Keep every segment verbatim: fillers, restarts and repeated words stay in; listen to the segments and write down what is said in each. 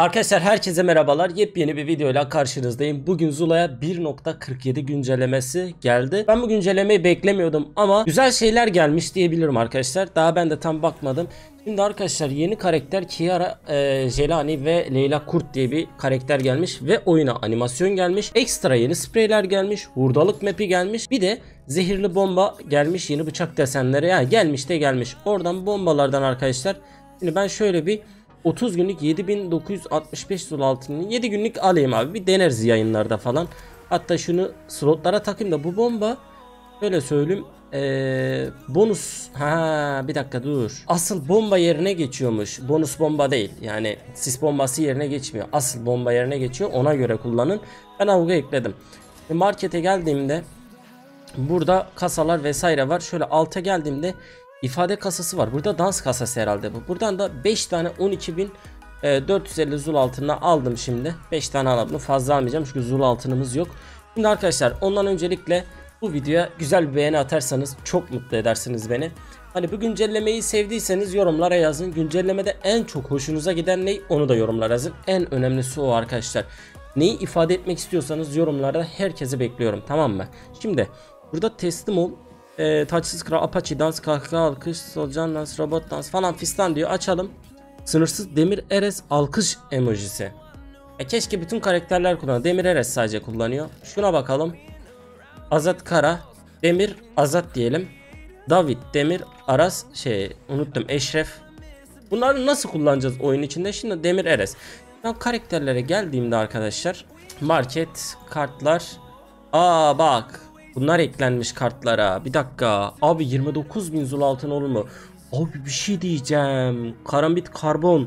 Arkadaşlar herkese merhabalar. Yepyeni bir videoyla karşınızdayım. Bugün Zula'ya bir nokta kırk yedi güncellemesi geldi. Ben bu güncellemeyi beklemiyordum ama güzel şeyler gelmiş diyebilirim arkadaşlar. Daha ben de tam bakmadım. Şimdi arkadaşlar yeni karakter Kiara e, Jelani ve Leyla Kurt diye bir karakter gelmiş ve oyuna animasyon gelmiş. Ekstra yeni spreyler gelmiş. Hurdalık map'i gelmiş. Bir de zehirli bomba gelmiş. Yeni bıçak desenleri yani gelmiş de gelmiş. Oradan bombalardan arkadaşlar. Şimdi ben şöyle bir otuz günlük yedi bin dokuz yüz altmış beş Zula altının yedi günlük alayım abi, bir deneriz yayınlarda falan. Hatta şunu slotlara takayım da bu bomba, böyle söyleyeyim, ee, bonus, ha bir dakika dur, asıl bomba yerine geçiyormuş, bonus bomba değil yani, sis bombası yerine geçmiyor, asıl bomba yerine geçiyor, ona göre kullanın. Ben avuga ekledim. Markete geldiğimde burada kasalar vesaire var. Şöyle alta geldiğimde ifade kasası var. Burada dans kasası herhalde bu. Buradan da beş tane on iki bin dört yüz elli Zul altına aldım şimdi. beş tane aldım. Fazla almayacağım çünkü Zul altınımız yok. Şimdi arkadaşlar ondan öncelikle bu videoya güzel bir beğeni atarsanız çok mutlu edersiniz beni. Hani bu güncellemeyi sevdiyseniz yorumlara yazın. Güncellemede en çok hoşunuza giden ne, onu da yorumlara yazın. En önemlisi o arkadaşlar. Neyi ifade etmek istiyorsanız yorumlarda herkese bekliyorum, tamam mı? Şimdi burada teslim ol. E, taçsız kral, apache dans, kahkaha, alkış, solucan dans, robot dans falan fistan diyor. Açalım. Sınırsız Demir Eres alkış emojisi. E, keşke bütün karakterler kullanıyor. Demir Eres sadece kullanıyor. Şuna bakalım. Azat Kara, Demir Azat diyelim. David, Demir Aras, şey unuttum, Eşref. Bunları nasıl kullanacağız oyun içinde? Şimdi Demir Eres. Ben karakterlere geldiğimde arkadaşlar, market, kartlar. Aa bak. Bunlar eklenmiş kartlara. Bir dakika. Abi yirmi dokuz bin Zul altın olur mu? Abi bir şey diyeceğim. Karambit karbon.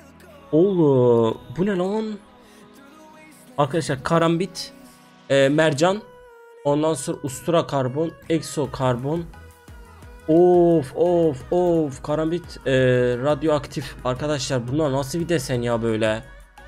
Oğlum bu ne lan? Arkadaşlar karambit e, mercan. Ondan sonra ustura karbon. Exo karbon. Of of of. Karambit e, radyoaktif. Arkadaşlar bunlar nasıl bir desen ya böyle?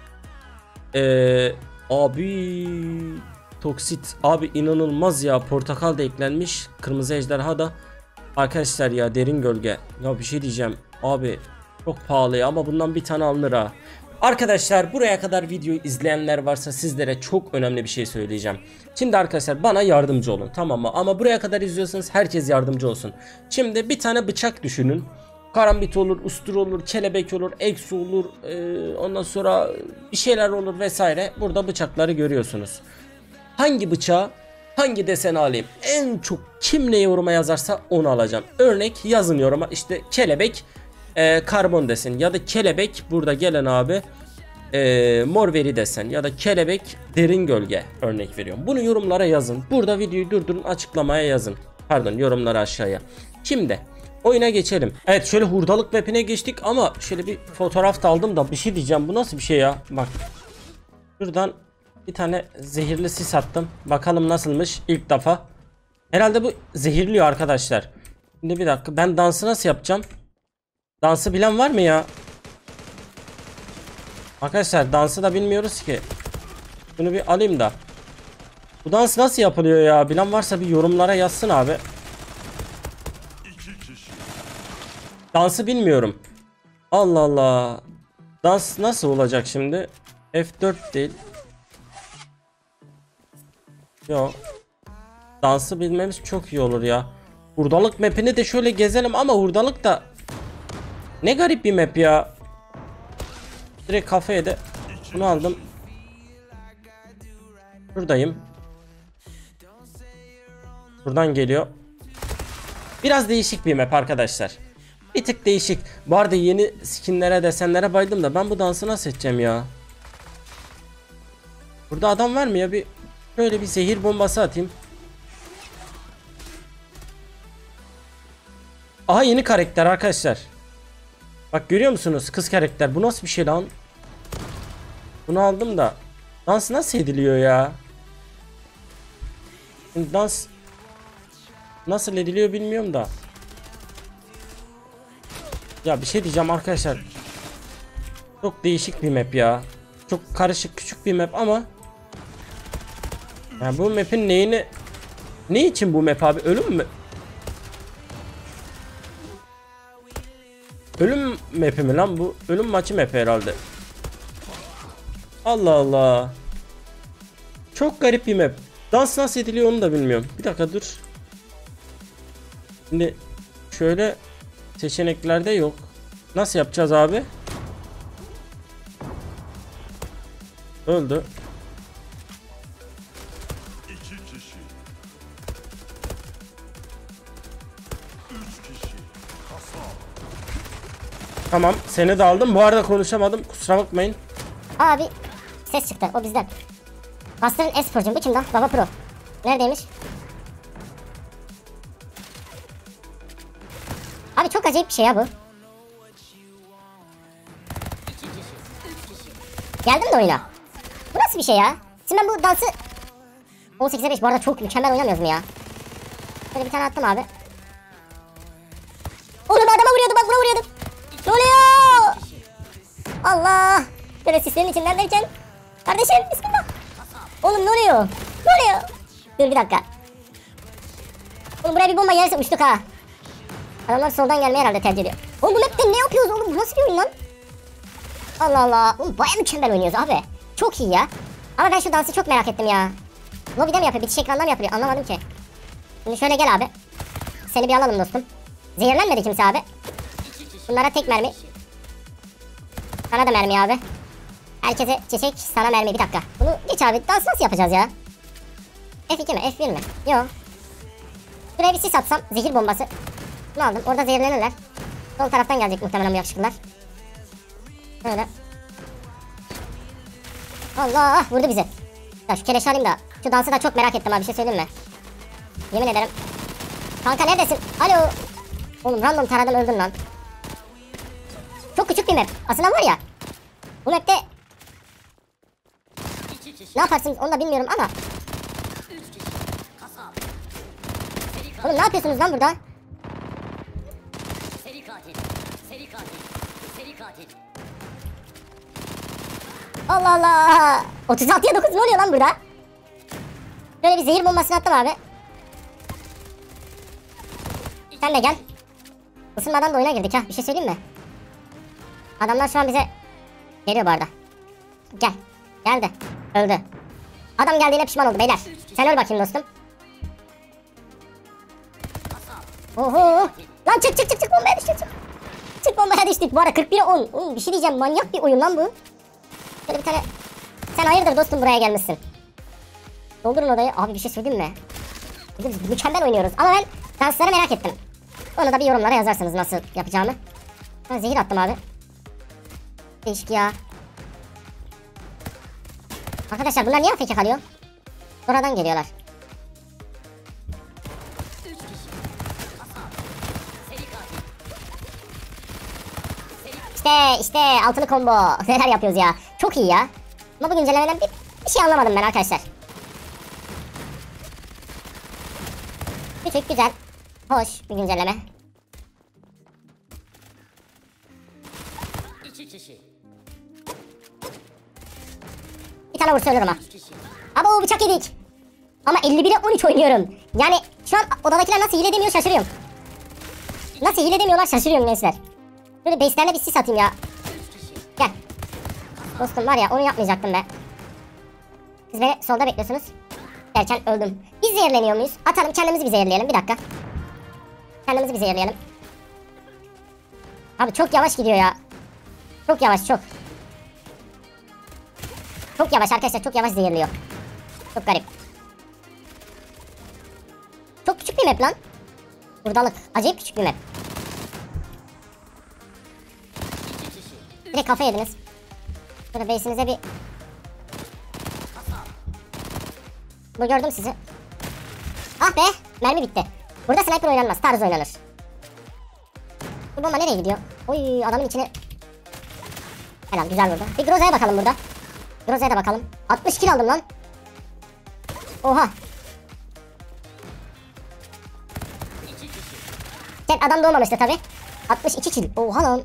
E, abi... Toksit abi inanılmaz ya, portakal da eklenmiş, kırmızı ejderha da. Arkadaşlar ya derin gölge, ya bir şey diyeceğim abi, çok pahalı ya, ama bundan bir tane alınır ha. Arkadaşlar buraya kadar videoyu izleyenler varsa sizlere çok önemli bir şey söyleyeceğim. Şimdi arkadaşlar bana yardımcı olun, tamam mı? Ama buraya kadar izliyorsanız herkes yardımcı olsun. Şimdi bir tane bıçak düşünün. Karambit olur, ustur olur, kelebek olur, exo olur, ee, ondan sonra bir şeyler olur vesaire. Burada bıçakları görüyorsunuz. Hangi bıçağı, hangi deseni alayım? En çok kim ne yoruma yazarsa onu alacağım. Örnek yazın yoruma, işte kelebek e, karbon desen, ya da kelebek burada gelen abi e, mor veri desen, ya da kelebek derin gölge, örnek veriyorum. Bunu yorumlara yazın. Burada videoyu durdurun, açıklamaya yazın. Pardon, yorumları aşağıya. Şimdi oyuna geçelim. Evet, şöyle hurdalık map'ine geçtik ama şöyle bir fotoğraf da aldım da bir şey diyeceğim. Bu nasıl bir şey ya? Bak. Şuradan bir tane zehirli sis attım. Bakalım nasılmış ilk defa. Herhalde bu zehirliyor arkadaşlar. Şimdi bir dakika, ben dansı nasıl yapacağım? Dansı bilen var mı ya? Arkadaşlar dansı da bilmiyoruz ki. Bunu bir alayım da. Bu dans nasıl yapılıyor ya? Bilen varsa bir yorumlara yazsın abi. Dansı bilmiyorum. Allah Allah. Dans nasıl olacak şimdi? F dört değil. Yok. Dansı bilmemiz çok iyi olur ya. Hurdalık map'ini de şöyle gezelim ama hurdalık da ne garip bir map ya. Direkt kafaya da bunu aldım. Buradayım. Buradan geliyor. Biraz değişik bir map arkadaşlar. Bir tık değişik. Bu arada yeni skinlere, desenlere bayıldım da ben bu dansı nasıl edeceğim ya? Burada adam var mı ya? Bir böyle bir zehir bombası atayım. Aha, yeni karakter arkadaşlar. Bak görüyor musunuz? Kız karakter. Bu nasıl bir şey lan? Bunu aldım da. Dans nasıl ediliyor ya? Şimdi dans nasıl ediliyor bilmiyorum da. Ya bir şey diyeceğim arkadaşlar. Çok değişik bir map ya. Çok karışık, küçük bir map ama yani bu map'in neyini, ne için bu map abi? Ölüm mü? Ölüm map'i mi lan bu? Ölüm maçı map herhalde. Allah Allah. Çok garip bir map. Dans nasıl ediliyor onu da bilmiyorum. Bir dakika dur. Şimdi şöyle seçeneklerde yok. Nasıl yapacağız abi? Öldü. İki kişi. Üç kişi. Kasap. Tamam, seni de aldım. Bu arada konuşamadım. Kusura bakmayın. Abi ses çıktı, o bizden. Bastırın e-sporcum, bu kim lan? Baba Pro. Neredeymiş? Abi çok acayip bir şey ya bu. Geldim de oyuna. Bu nasıl bir şey ya? Şimdi ben bu dansı on sekize beş, bu arada çok mükemmel oynamıyoruz mu ya? Böyle bir tane attım abi. Oğlum adama vuruyordum, bak buna vuruyordum. Ne oluyor? Allah! Böyle sislerin içinden derken. Kardeşim bismillah. Oğlum ne oluyor? Ne oluyor? Dur bir dakika. Oğlum buraya bir bomba gelirse uçtuk ha. Adamlar soldan gelmeyi herhalde tercih ediyor. Oğlum bu map'te ne yapıyoruz oğlum? Bu nasıl bir oyun lan? Allah Allah. Oğlum baya mükemmel oynuyoruz abi. Çok iyi ya. Ama ben şu dansı çok merak ettim ya. Lobide mi yapıyor? Bitiş ekranda mı yapıyor? Anlamadım ki. Şimdi şöyle gel abi. Seni bir alalım dostum. Zehirlenmedi kimse abi. Bunlara tek mermi. Sana da mermi abi. Herkese çiçek, sana mermi. Bir dakika. Bunu geç abi. Dans nasıl yapacağız ya? F iki mi? F bir mi? Yok. Buraya bir sis atsam. Zehir bombası. Bunu aldım. Orada zehirlenirler. Sol taraftan gelecek muhtemelen bu yakışıklılar. Böyle. Allah! Vurdu bizi. Ya şu keleşi alayım da. Şu dansı da çok merak ettim abi. Bir şey söyleyeyim mi? Yemin ederim. Kanka neredesin? Alo. Oğlum random taradım, öldüm lan. Çok küçük bir map. Aslında var ya. Bu map'te ne yaparsınız onu da bilmiyorum ama. Oğlum ne yapıyorsunuz lan burada? Seri katil. Seri katil. Seri katil. Allah Allah. otuz altıya dokuz ne oluyor lan burada? Böyle bir zehir bombasını attım abi. Sen de gel. Isınmadan da oyuna girdik ha. Bir şey söyleyeyim mi? Adamlar şu an bize geliyor bu arada. Gel. Geldi. Öldü. Adam geldiğine pişman oldu beyler. Sen öl bakayım dostum. Oho. Lan çık çık çık çık, bombaya düştük. Çık, çık bombaya düştük. Bu arada kırk bire on. Oğlum bir şey diyeceğim, manyak bir oyun lan bu. Şöyle bir tane. Sen hayırdır dostum buraya gelmişsin. Doldurun odayı. Abi bir şey söyleyeyim mi? Biz mükemmel oynuyoruz ama ben dansları merak ettim. Onu da bir yorumlara yazarsınız nasıl yapacağımı. Ben zehir attım abi. Değişik ya. Arkadaşlar bunlar niye afk kalıyor? Sonradan geliyorlar. İşte işte altılı combo. Neler yapıyoruz ya. Çok iyi ya. Ama bu güncellemeden bir, bir şey anlamadım ben arkadaşlar. Küçük, güzel, hoş bir güncelleme. İki kişi. Bir tane vursa ölürüm ha. Ama o bıçak yedik. Ama elli bire on üç oynuyorum. Yani şu an odadakiler nasıl hile demiyor şaşırıyorum. Nasıl hile demiyorlar şaşırıyorum gençler. Böyle base'lerine bir sis atayım ya. Gel. Dostum var ya onu yapmayacaktım be. Siz beni solda bekliyorsunuz. Derken öldüm. Biz zehirleniyor muyuz? Atalım kendimizi bir zehirleyelim bir dakika. Kendimizi bir zehirleyelim. Abi çok yavaş gidiyor ya. Çok yavaş çok. Çok yavaş arkadaşlar, çok yavaş zehirliyor. Çok garip. Çok küçük bir map lan. Buradalık. Acayip küçük bir map. Direkt kafa yediniz. Şöyle base'inize bir... Bu gördüm sizi. Ah be! Mermi bitti. Burada sniper oynanmaz. Tarz oynanır. Bu bomba nereye gidiyor? Oy adamın içine... Helal, güzel vurdu. Bir Groza'ya bakalım burada. Groza'ya da bakalım. altmış kill aldım lan. Oha. Tek adam doğmamıştı tabi. altmış iki kill. Oha lan.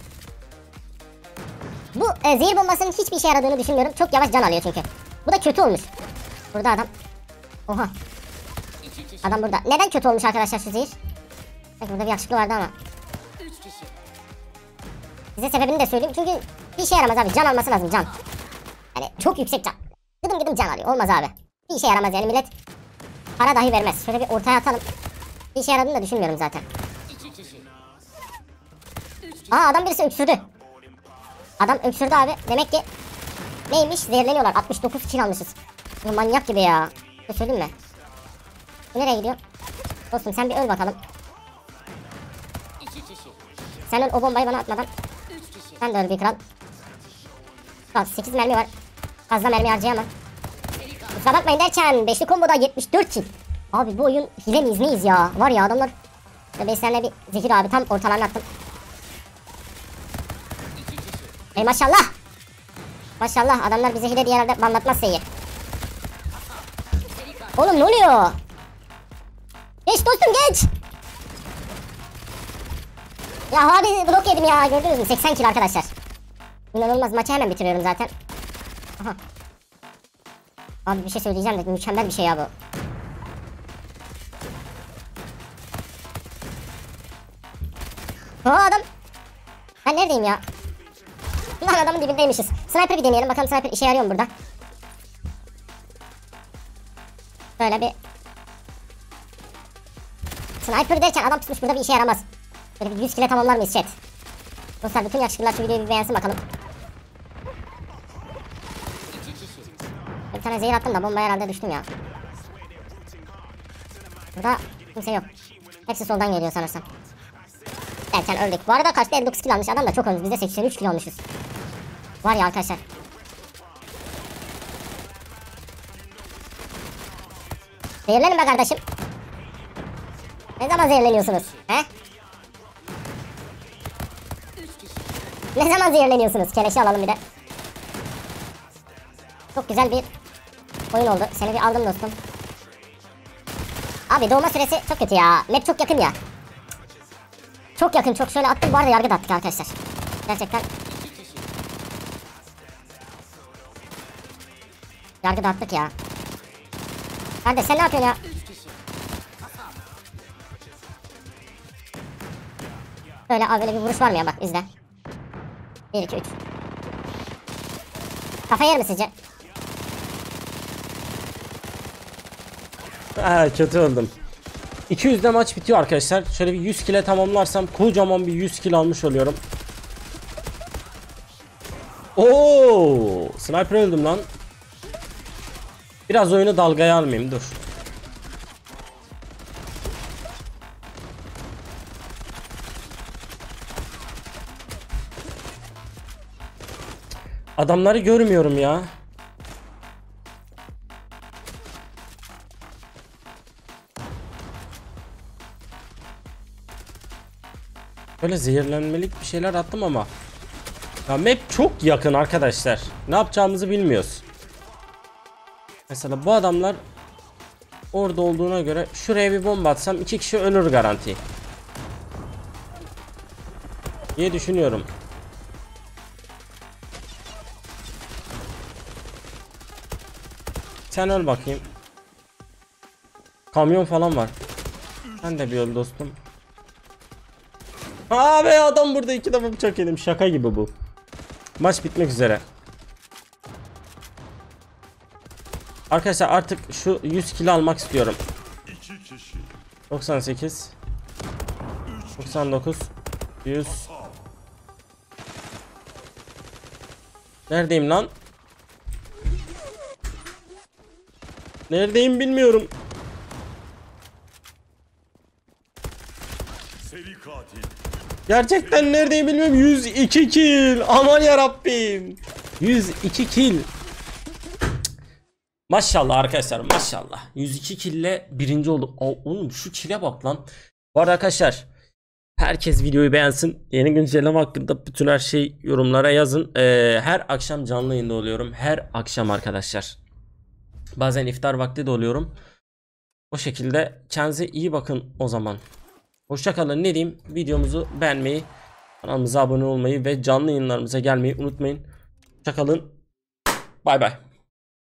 Bu e, zehir bombasının hiçbir işe yaradığını düşünmüyorum. Çok yavaş can alıyor çünkü. Bu da kötü olmuş. Burada adam. Oha. Adam burada. Neden kötü olmuş arkadaşlar şu zehir? Belki burada bir yakışıklı vardı ama. Size sebebini de söyleyeyim. Çünkü bir işe yaramaz abi. Can alması lazım, can. Yani çok yüksek can. Gıdım gıdım can alıyor. Olmaz abi. Bir işe yaramaz yani millet. Para dahi vermez. Şöyle bir ortaya atalım. Bir işe yaradığını da düşünmüyorum zaten. İki kişi. Aa adam birisi öksürdü. Adam öksürdü abi. Demek ki neymiş? Zehirleniyorlar. altmış dokuz kill almışız. Bu manyak gibi ya. Ne söyleyeyim mi? Bu nereye gidiyor? Dostum sen bir öl bakalım. İki kişi. Sen öl o bombayı bana atmadan. Üç kişi. Sen de öl bir kral. Kral sekiz mermi var. Fazla mermi harcayamam. Kusura bakmayın derken beşli komboda yetmiş dört kill. Abi bu oyun hile miyiz neyiz ya? Var ya adamlar. Beşlerle bir zehir abi tam ortalarına attım. İki kişi. Ey maşallah. Maşallah adamlar bize hile diye herhalde banlatmazsa iyi. Oğlum ne oluyor? Geç dostum geç. Ya abi blok yedim ya gördünüz mü? seksen kill arkadaşlar. İnanılmaz maçı hemen bitiriyorum zaten. Aha. Abi bir şey söyleyeceğim de mükemmel bir şey ya bu. Aa adam. Ben neredeyim ya? Lan adamın dibindeymişiz. Sniper bir deneyelim bakalım sniper işe yarıyor mu burada? Böyle bir sniper derken adam tutmuş burada bir işe yaramaz. Böyle bir yüz kile tamamlar mıyız chat? Dostlar bütün yakışıklılar şu videoyu bir beğensin bakalım. İki kişi. Bir tane zehir attım da bomba herhalde düştüm ya. Burada kimse yok. Hepsi soldan geliyor sanırsam. Derken öldük. Bu arada karşıda elli dokuz kill almış adam da çok ölmüş. Biz de seksen üç kill olmuşuz. Var ya arkadaşlar. Zehirlenin be kardeşim. Ne zaman zehirleniyorsunuz? He? Üç kişi. Ne zaman zehirleniyorsunuz? Keleşi alalım bir de. Çok güzel bir oyun oldu. Seni bir aldım dostum. Abi doğma süresi çok kötü ya. Map çok yakın ya. Çok yakın çok şöyle attım. Bu arada yargı da attık arkadaşlar. Gerçekten. İki kişi. Yargı da attık ya. Kardeş sen ne yapıyorsun ya? Üç kişi. Böyle abi böyle bir vuruş var mı ya bak izle. bir iki üç. Kafa yer mi sizce? Ha, kötü öldüm. iki yüzde maç bitiyor arkadaşlar. Şöyle bir yüz kile tamamlarsam kocaman bir yüz kill almış oluyorum. Oo, sniper öldüm lan. Biraz oyunu dalgaya almayayım dur. Adamları görmüyorum ya. Böyle zehirlenmelik bir şeyler attım ama ya map çok yakın arkadaşlar. Ne yapacağımızı bilmiyoruz. Mesela bu adamlar orada olduğuna göre şuraya bir bomba atsam iki kişi ölür garanti diye düşünüyorum. Sen öl bakayım. Kamyon falan var. Sen de bir öl dostum. Abi adam burada iki defa bıçak yedim. Şaka gibi bu. Maç bitmek üzere. Arkadaşlar artık şu yüz kilo almak istiyorum. İki kişi. doksan sekiz doksan dokuz yüz. Neredeyim lan? Neredeyim bilmiyorum. Seri katil. Gerçekten neredeyim bilmiyorum. yüz iki kill. Aman yarabbim. yüz iki kill. Maşallah arkadaşlar maşallah. yüz iki kill ile birinci oldum. Aa, oğlum şu kill'e bak lan. Bu arada arkadaşlar herkes videoyu beğensin. Yeni güncelleme hakkında bütün her şey yorumlara yazın. Ee, her akşam canlı yayında oluyorum. Her akşam arkadaşlar. Bazen iftar vakti de oluyorum. O şekilde kendinize iyi bakın o zaman. Hoşça kalın ne diyeyim. Videomuzu beğenmeyi, kanalımıza abone olmayı ve canlı yayınlarımıza gelmeyi unutmayın. Hoşça kalın. Bay bay.